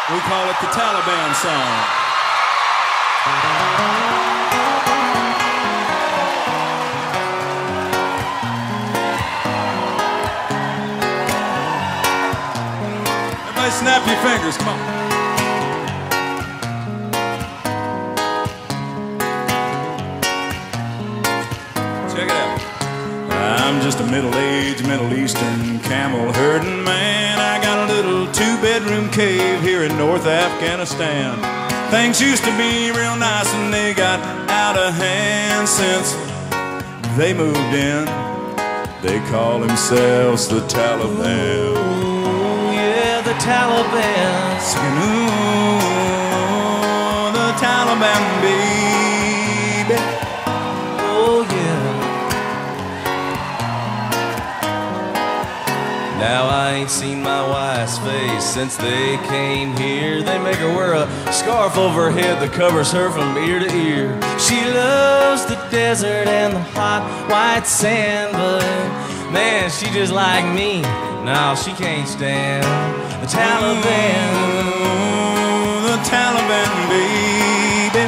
We call it the Taliban song. Everybody snap your fingers, come on. Check it out. I'm just a middle-aged Middle Eastern camel herding man. I got a little two-bedroom cave here in North Afghanistan. Things used to be real nice and they got out of hand since they moved in. They call themselves the Taliban. Ooh, yeah, the Taliban. Singing, ooh, the Taliban, baby. Oh, yeah. Now I ain't seen my wife's face since they came here. They make her wear a scarf over her head that covers her from ear to ear. She loves the desert and the hot white sand, but man, she just like me. No, she can't stand the Taliban. Ooh, the Taliban, baby.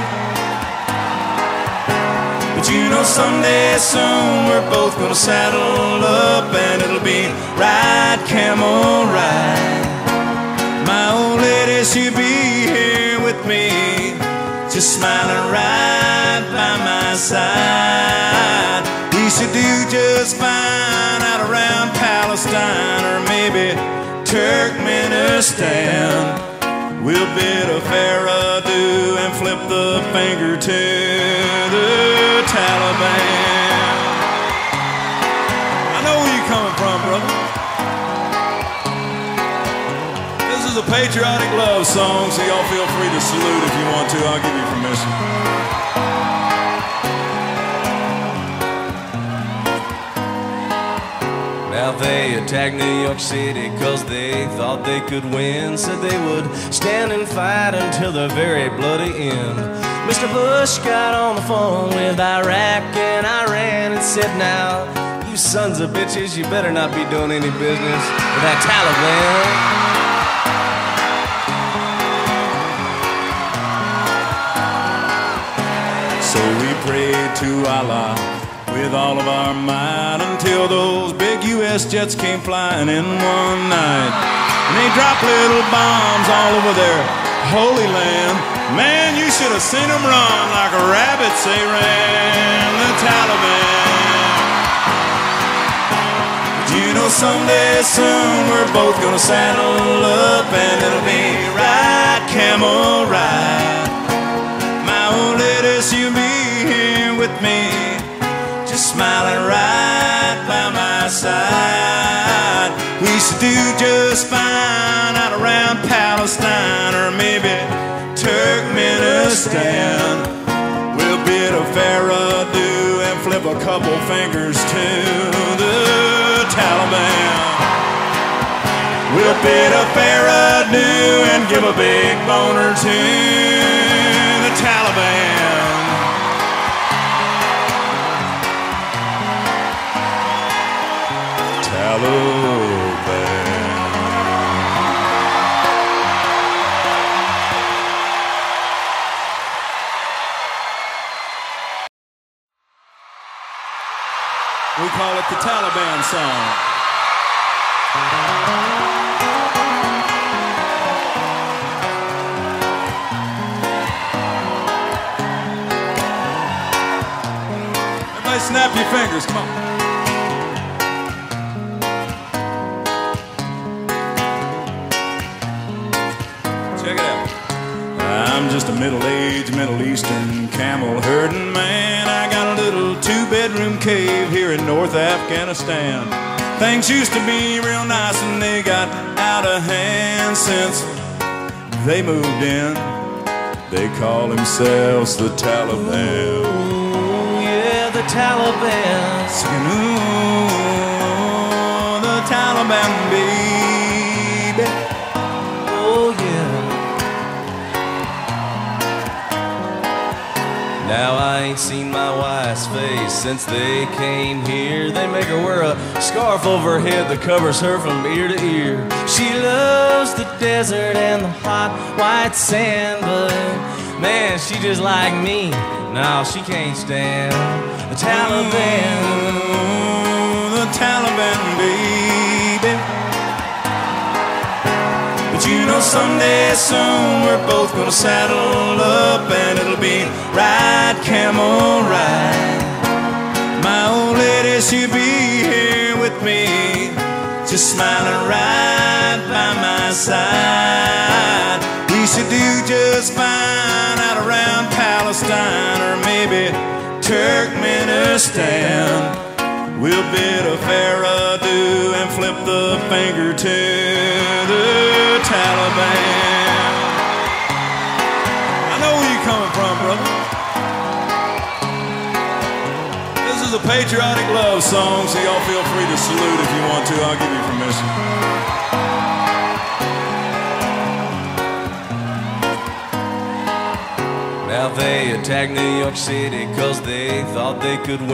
But you know someday soon we're both gonna saddle up and it'll be ride, camel ride. My old lady, she'll be here with me, just smiling right by my side. We should do just fine out around Palestine or maybe Turkmenistan. We'll bid a fair adieu and flip the finger to the Taliban. I know where you're coming from, brother. This is a patriotic love song, so y'all feel free to salute if you want to. I'll give you permission. Now they attacked New York City cause they thought they could win. Said they would stand and fight until the very bloody end. Mr. Bush got on the phone with Iraq and Iran and said, now, you sons of bitches, you better not be doing any business with that Taliban. So we prayed to Allah with all of our might until those big U.S. jets came flying in one night. And they dropped little bombs all over their holy land. Man, you should have seen them run like rabbits. They ran the Taliban. But you know someday soon we're both gonna saddle up and it'll be ride, camel ride. My old lady, she'll be here with me, just smiling right by my side. We should do just fine out around Palestine or maybe Turkmenistan. We'll bid a fair adieu and flip a couple fingers to the Taliban. We'll bid a fair adieu and give a big boner to the Taliban. Taliban. We call it the Taliban song. Everybody snap your fingers, come on. Check it out. I'm just a middle-aged Middle Eastern camel herding man. I got a little two-bedroom cave here in North Afghanistan. Things used to be real nice and they got out of hand since they moved in. They call themselves the Taliban. Ooh, yeah, the Taliban. Singing, ooh, the Taliban, baby. Oh, yeah. Now I ain't seen my wife's face since they came here. They make her wear a scarf over her head that covers her from ear to ear. She loves the desert and the hot white sand. But man, she just like me. No, she can't stand the Taliban. Oh, the Taliban, baby. But you know someday soon we're both gonna saddle up and it'll be ride, camel ride. My old lady, she'll be here with me, just smiling right by my side. We should do just fine out around Palestine or maybe Turkmenistan. We'll bid a fair adieu and flip the finger to the Taliban. I know where you're coming from, brother. This is a patriotic love song, so y'all feel free to salute if you want to. I'll give you permission. Now they attacked New York City 'cause they thought they could win.